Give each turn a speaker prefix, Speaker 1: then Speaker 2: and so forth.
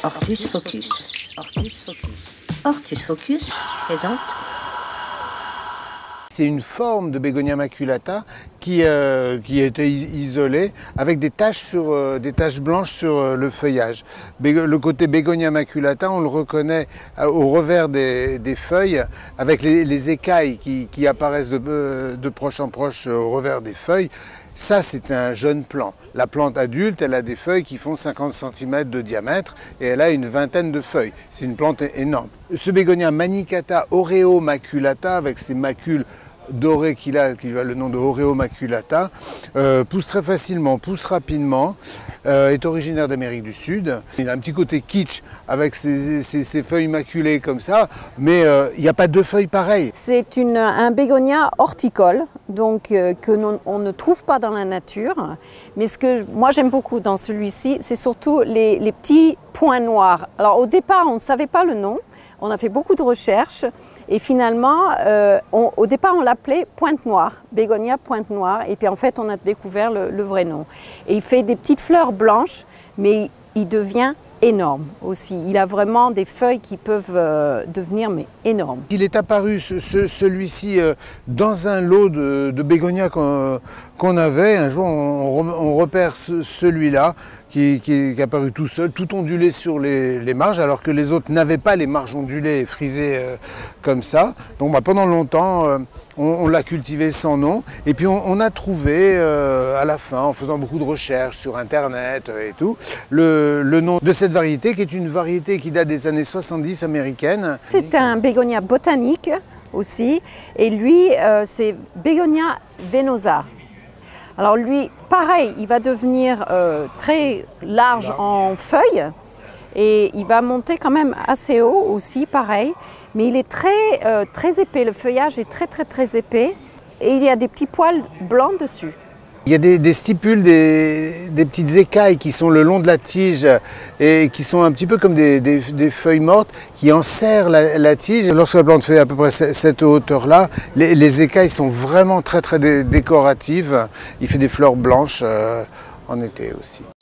Speaker 1: Ortus Focus. Ortus Focus. Ortus Focus présente.
Speaker 2: C'est une forme de Bégonia maculata qui a été isolée avec des taches blanches sur le feuillage. Le côté Bégonia maculata, on le reconnaît au revers des feuilles avec les écailles qui apparaissent de proche en proche au revers des feuilles. Ça, c'est un jeune plant. La plante adulte, elle a des feuilles qui font 50 cm de diamètre et elle a une vingtaine de feuilles. C'est une plante énorme. Ce Bégonia manicata oreo maculata, avec ses macules dorées qui a le nom de oreo maculata, pousse très facilement, pousse rapidement, est originaire d'Amérique du Sud. Il a un petit côté kitsch avec ses feuilles maculées comme ça, mais il n'y a pas deux feuilles pareilles.
Speaker 3: C'est un bégonia horticole, donc on ne trouve pas dans la nature. Mais ce que moi j'aime beaucoup dans celui-ci, c'est surtout les petits points noirs. Alors au départ, on ne savait pas le nom. On a fait beaucoup de recherches et finalement, au départ, on l'appelait pointe noire, bégonia pointe noire. Et puis en fait, on a découvert le vrai nom. Et il fait des petites fleurs blanches, mais il devient énorme aussi. Il a vraiment des feuilles qui peuvent devenir énormes.
Speaker 2: Il est apparu, celui-ci, dans un lot de bégonias qu'on avait. Un jour, on repère celui-là qui est apparu tout seul, tout ondulé sur les marges, alors que les autres n'avaient pas les marges ondulées et frisées comme ça. Donc pendant longtemps, on l'a cultivé sans nom. Et puis on a trouvé à la fin, en faisant beaucoup de recherches sur Internet et tout, le nom de cette variété, qui est une variété qui date des années 70 américaine.
Speaker 3: C'est un bégonia botanique aussi, et lui, c'est Bégonia venosa. Alors lui, pareil, il va devenir très large en feuilles et il va monter quand même assez haut aussi, pareil. Mais il est très épais, le feuillage est très épais et il y a des petits poils blancs dessus.
Speaker 2: Il y a des stipules, des petites écailles qui sont le long de la tige et qui sont un petit peu comme des feuilles mortes qui enserrent la tige. Lorsque la plante fait à peu près cette hauteur-là, les écailles sont vraiment très décoratives. Il fait des fleurs blanches en été aussi.